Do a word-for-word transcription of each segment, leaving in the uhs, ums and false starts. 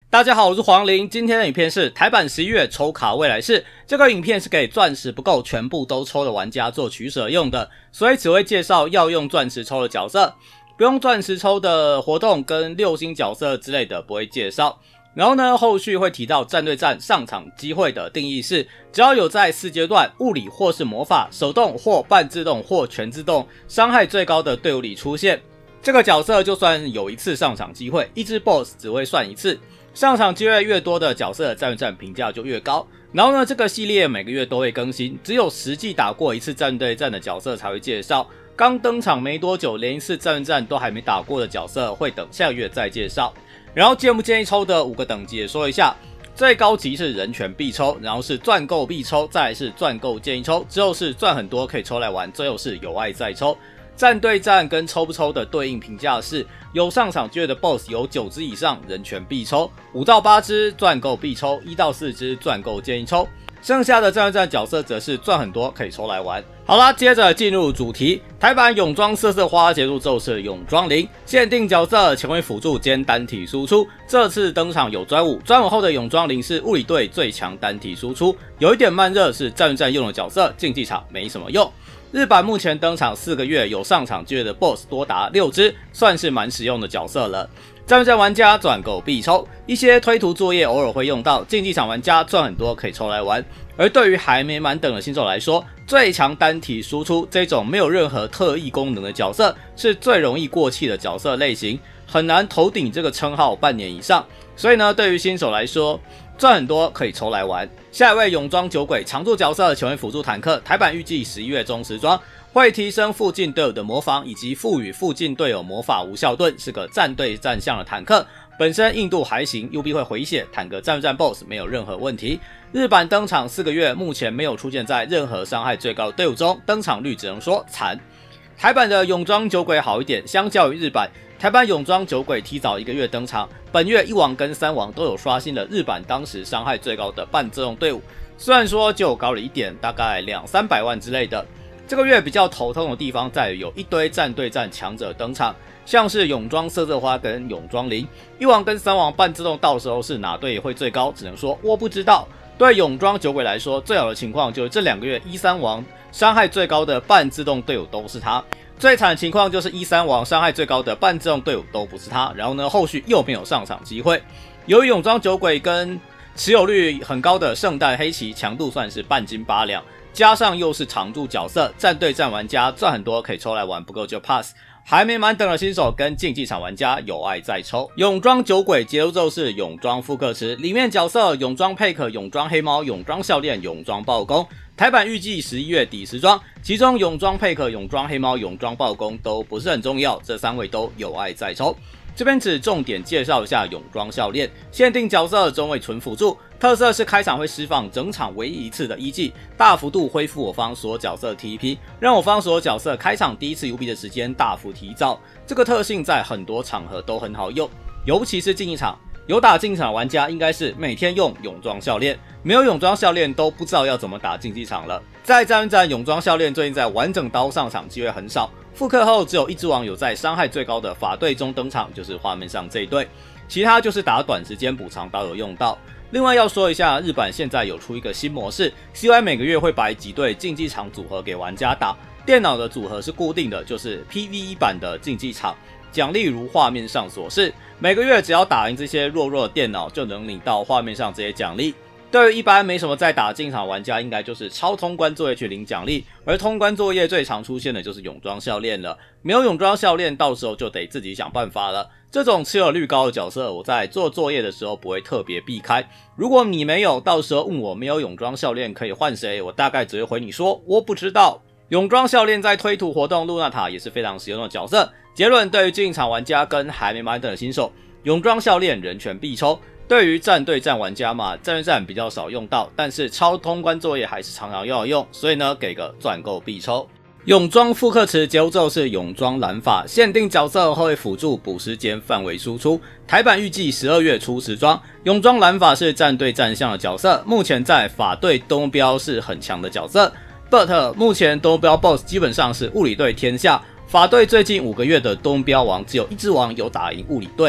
大家好，我是黄林。今天的影片是台版十一月抽卡未来式。这个影片是给钻石不够全部都抽的玩家做取舍用的，所以只会介绍要用钻石抽的角色，不用钻石抽的活动跟六星角色之类的不会介绍。然后呢，后续会提到战对战上场机会的定义是，只要有在四阶段物理或是魔法、手动或半自动或全自动伤害最高的队伍里出现，这个角色就算有一次上场机会，一只 boss 只会算一次。上场机会越多的角色的战对战评价就越高。然后呢，这个系列每个月都会更新，只有实际打过一次战对战的角色才会介绍。刚登场没多久，连一次战对战都还没打过的角色，会等下个月再介绍。然后建不建议抽的五个等级也说一下，最高级是人权必抽，然后是赚够必抽，再来是赚够建议抽，之后是赚很多可以抽来玩，最后是有爱再抽。战对战跟抽不抽的对应评价是，有上场机会的 boss 有九只以上，人权必抽；五到八只赚够必抽；一到四只赚够建议抽。剩下的战对战角色则是赚很多可以抽来玩。好啦，接着进入主题。台版泳装瑟瑟花结束之后是泳装零，限定角色前为辅助兼单体输出。这次登场有专武，专武后的泳装零是物理队最强单体输出，有一点慢热，是战对战用的角色，竞技场没什么用。日版目前登场四个月，有上场机会的 boss 多达六只，算是蛮实用的角色了。战对战玩家赚够必抽，一些推图作业偶尔会用到，竞技场玩家赚很多可以抽来玩。而对于还没满等的新手来说，最强单体输出这种没有任何特异功能的角色是最容易过气的角色类型，很难头顶这个称号半年以上。所以呢，对于新手来说，赚很多可以抽来玩。下一位泳装酒鬼常驻角色前为辅助坦克，台版预计十一月中时装，会提升附近队友的魔防，以及赋予附近队友魔法无效盾，是个战对战向的坦克。本身硬度还行 ，U B 会回血，坦克战对战 boss 没有任何问题。日版登场四个月，目前没有出现在任何伤害最高的队伍中，登场率只能说惨。台版的泳装酒鬼好一点，相较于日版，台版泳装酒鬼提早一个月登场，本月一王跟三王都有刷新了日版当时伤害最高的半自动队伍，虽然说就高了一点，大概两三百万之类的。这个月比较头痛的地方在于有一堆战对战强者登场，像是泳装瑟瑟花跟泳装零，一王跟三王半自动到时候是哪队会最高，只能说我不知道。对泳装酒鬼来说，最好的情况就是这两个月一三王伤害最高的半自动队伍都是他，最惨的情况就是一三王伤害最高的半自动队伍都不是他，然后呢后续又没有上场机会。由于泳装酒鬼跟持有率很高的圣诞黑旗强度算是半斤八两，加上又是常驻角色，战对战玩家赚很多可以抽来玩，不够就 pass。还没满等的新手跟竞技场玩家有爱再抽。泳装酒鬼结束之后是泳装复刻池，里面角色泳装佩可、泳装黑猫、泳装笑链、泳装暴攻。台版预计十一月底时装，其中泳装佩可、泳装黑猫、泳装暴攻都不是很重要，这三位都有爱再抽。这边只重点介绍一下泳装笑链，限定角色中位纯辅助，特色是开场会释放整场唯一一次的一技，大幅度恢复我方所有角色 T P， 让我方所有角色开场第一次 U B 的时间大幅提早。这个特性在很多场合都很好用，尤其是竞技场。有打竞技场的玩家应该是每天用泳装笑链，没有泳装笑链都不知道要怎么打竞技场了。在战对战泳装笑链最近在完整刀上场机会很少，复刻后只有一只王有在伤害最高的法队中登场，就是画面上这一队，其他就是打短时间补偿刀有用到。另外要说一下，日版现在有出一个新模式 ，C Y 每个月会摆几队竞技场组合给玩家打，电脑的组合是固定的，就是 P V E 版的竞技场。奖励如画面上所示，每个月只要打赢这些弱弱的电脑，就能领到画面上这些奖励。对于一般没什么在打竞技场玩家，应该就是超通关作业去领奖励，而通关作业最常出现的就是泳装笑链了。没有泳装笑链，到时候就得自己想办法了。这种持有率高的角色，我在做作业的时候不会特别避开。如果你没有，到时候问我没有泳装笑链可以换谁，我大概只会回你说我不知道。泳装笑链在推图活动露娜塔也是非常实用的角色。结论，对于竞技场玩家跟还没满等的新手，泳装笑链人权必抽。对于战对战玩家嘛，战对战比较少用到，但是超通关作业还是常常要用，所以呢，给个赚够必抽。泳装复刻池结束之后是泳装蓝发，限定角色会辅助补时间范围输出。台版预计十二月出时装，泳装蓝发是战对战向的角色，目前在法队东标是很强的角色。But 目前东标 boss 基本上是物理队天下，法队最近五个月的东标王只有一只王有打赢物理队。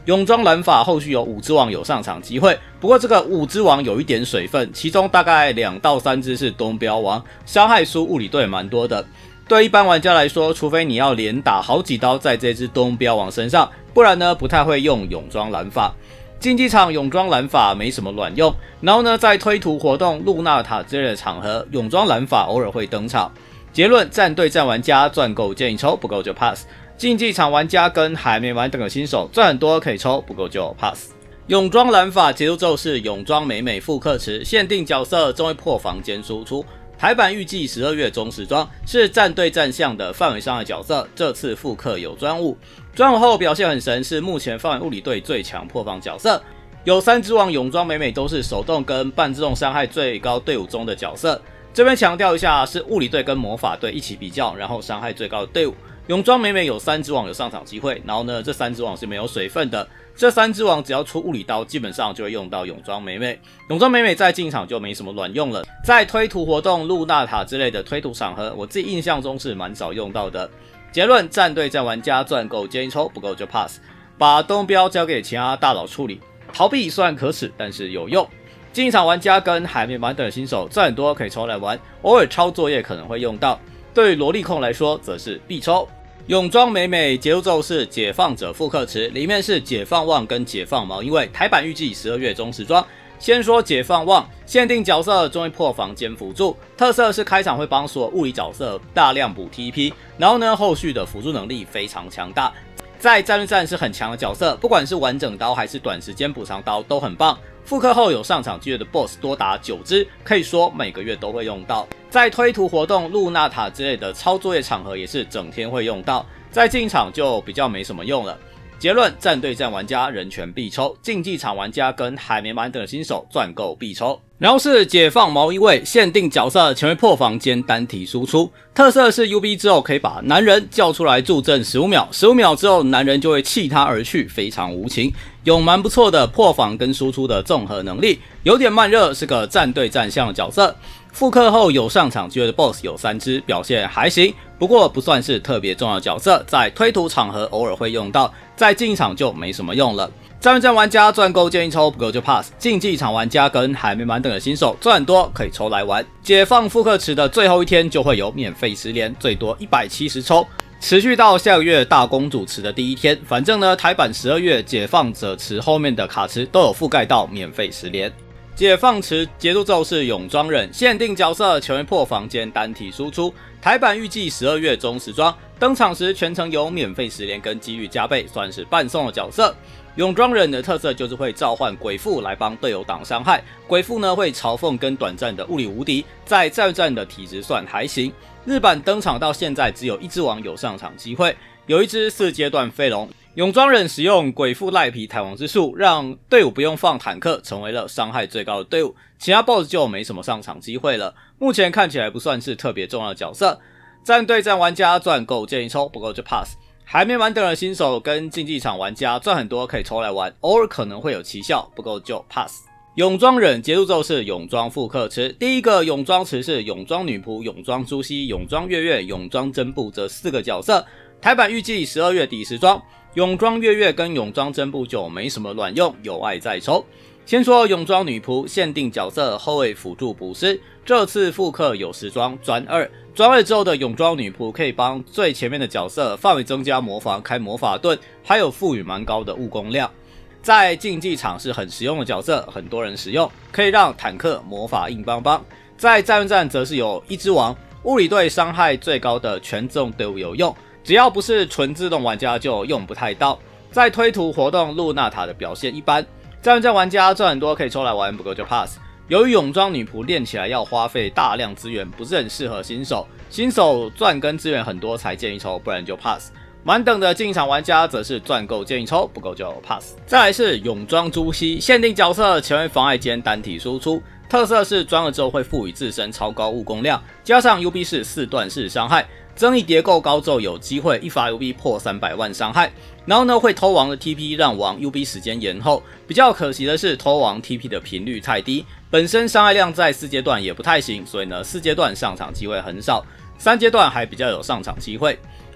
泳装蓝法后续有五只王有上场机会，不过这个五只王有一点水分，其中大概两到三只是东标王，伤害输物理队蛮多的。对一般玩家来说，除非你要连打好几刀在这只东标王身上，不然呢不太会用泳装蓝法。竞技场泳装蓝法没什么卵用，然后呢在推图活动、露娜塔之类的场合，泳装蓝法偶尔会登场。结论：战对战玩家赚够建议抽，不够就 pass。竞技场玩家跟还没玩等的新手赚很多可以抽，不够就 pass。泳装蓝法结束之后是泳装美美复刻池，限定角色终会破房间输出。台版预计十二月中时装，是战对战项的范围上的角色，这次复刻有专物。专武后表现很神，是目前范围物理队最强破防角色。有三只王泳装美美都是手动跟半自动伤害最高队伍中的角色。这边强调一下，是物理队跟魔法队一起比较，然后伤害最高的队伍。泳装美美有三只王有上场机会，然后呢，这三只王是没有水分的。这三只王只要出物理刀，基本上就会用到泳装美美。泳装美美在进场就没什么卵用了，在推图活动、露娜塔之类的推图场合，我自己印象中是蛮少用到的。结论：战对战玩家赚够建议抽，不够就 pass， 把东标交给其他大佬处理。逃避虽然可耻，但是有用。进场玩家跟还没玩的新手赚很多可以抽来玩，偶尔抄作业可能会用到。对于萝莉控来说，则是必抽。泳装美美结束之后是解放者复刻池，里面是解放旺跟解放毛，因为台版预计十二月中时装。先说解放旺，限定角色终于破房间辅助，特色是开场会帮所有物理角色大量补 T P， 然后呢后续的辅助能力非常强大，在战略战是很强的角色，不管是完整刀还是短时间补偿刀都很棒。复刻后有上场机会的 B O S S 多达九只，可以说每个月都会用到。在推图活动、露娜塔之类的超作业场合也是整天会用到，在进场就比较没什么用了。结论：战对战玩家人权必抽，竞技场玩家跟还没玩的新手赚够必抽。然后是解放毛衣卫，限定角色前会破房间单体输出，特色是 U B 之后可以把男人叫出来助阵十五秒，十五秒之后男人就会弃他而去，非常无情，有蛮不错的破防跟输出的综合能力，有点慢热，是个战对战向的角色。复刻后有上场机会的 B O S S 有三只，表现还行，不过不算是特别重要的角色，在推图场合偶尔会用到，在进场就没什么用了。战对战玩家赚够建议抽，不够就 pass。竞技场玩家跟还没玩等的新手赚很多可以抽来玩。解放复刻池的最后一天就会有免费十连，最多一百七十抽，持续到下个月大公主池的第一天。反正呢，台版十二月解放者池后面的卡池都有覆盖到免费十连。解放池结束之后是泳装忍，限定角色全会破房间单体输出，台版预计十二月中时装，登场时全程有免费十连跟几率加倍，算是半送的角色。泳装忍的特色就是会召唤鬼父来帮队友挡伤害，鬼父呢会嘲讽跟短暂的物理无敌，在战战的体质算还行。日版登场到现在只有一只王有上场机会，有一只四阶段飞龙。泳装忍使用鬼父赖皮坦王之术，让队伍不用放坦克，成为了伤害最高的队伍，其他 B O S S 就没什么上场机会了。目前看起来不算是特别重要的角色。战对战玩家赚够建议抽，不够就 pass。还没玩的新手跟竞技场玩家赚很多可以抽来玩，偶尔可能会有奇效，不够就 pass。泳装忍结束之后是泳装复刻池，第一个泳装池是泳装女仆、泳装朱熹、泳装月月、泳装真布这四个角色，台版预计十二月底时装。泳装月月跟泳装真布就没什么卵用，有爱再抽。先说泳装女仆，限定角色后卫辅助补师，这次复刻有时装专二，专二之后的泳装女仆可以帮最前面的角色范围增加魔法、开魔法盾，还有赋予蛮高的务工量。在竞技场是很实用的角色，很多人使用，可以让坦克魔法硬邦邦。在战略战则是有一只王，物理队伤害最高的全自动队伍有用，只要不是纯自动玩家就用不太到。在推图活动露娜塔的表现一般，战略战玩家赚很多可以抽来玩，不够就 pass。由于泳装女仆练起来要花费大量资源，不是很适合新手，新手赚跟资源很多才建议抽，不然就 pass。满等的进场玩家则是赚够建议抽，不够就 pass。再来是泳装朱熹，限定角色前会妨碍间单体输出，特色是装了之后会赋予自身超高务工量，加上 U B 是四段式伤害，增益叠够高之后有机会一发 U B 破三百万伤害。然后呢会偷王的 T P 让王 U B 时间延后，比较可惜的是偷王 T P 的频率太低，本身伤害量在四阶段也不太行，所以呢四阶段上场机会很少，三阶段还比较有上场机会。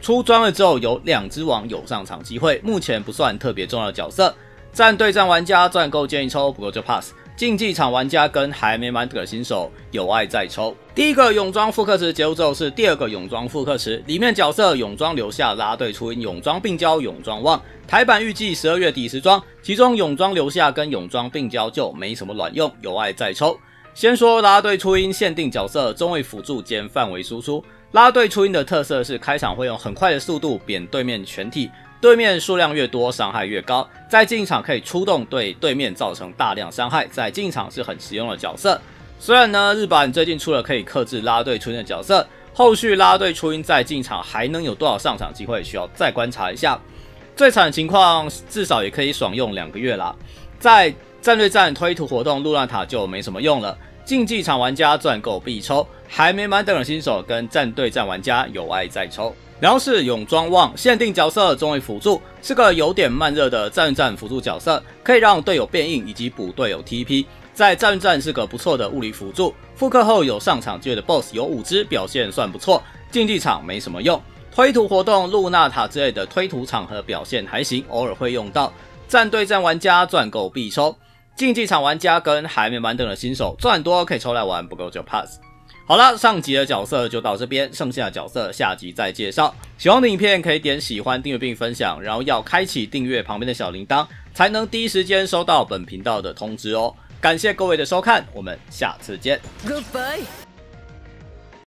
出装了之后有两只王有上场机会，目前不算特别重要的角色。战对战玩家赚够建议抽，不够就 pass。竞技场玩家跟还没满的新手有爱再抽。第一个泳装复刻池结束之后是第二个泳装复刻池，里面角色泳装留下拉队初音、泳装病娇、泳装旺。台版预计十二月底时装，其中泳装留下跟泳装病娇就没什么卵用，有爱再抽。先说拉队初音限定角色，中位辅助兼范围输出。拉队初音的特色是开场会用很快的速度扁对面全体，对面数量越多伤害越高，在进场可以出动对对面造成大量伤害，在进场是很实用的角色。虽然呢日版最近出了可以克制拉队初音的角色，后续拉队初音在进场还能有多少上场机会需要再观察一下。最惨的情况至少也可以爽用两个月啦。在战队战推图活动露娜塔就没什么用了，竞技场玩家赚够必抽，还没满等的新手跟战队战玩家有爱再抽。然后是泳装旺限定角色中位辅助，是个有点慢热的战战辅助角色，可以让队友变硬以及补队友 T P， 在战战是个不错的物理辅助。复刻后有上场机会的 B O S S 有五只，表现算不错，竞技场没什么用。推图活动露娜塔之类的推图场合表现还行，偶尔会用到。战队战玩家赚够必抽，竞技场玩家跟还没满等的新手赚多可以抽来玩，不够就 pass。好了，上集的角色就到这边，剩下的角色下集再介绍。喜欢的影片可以点喜欢、订阅并分享，然后要开启订阅旁边的小铃铛，才能第一时间收到本频道的通知哦。感谢各位的收看，我们下次见。Goodbye。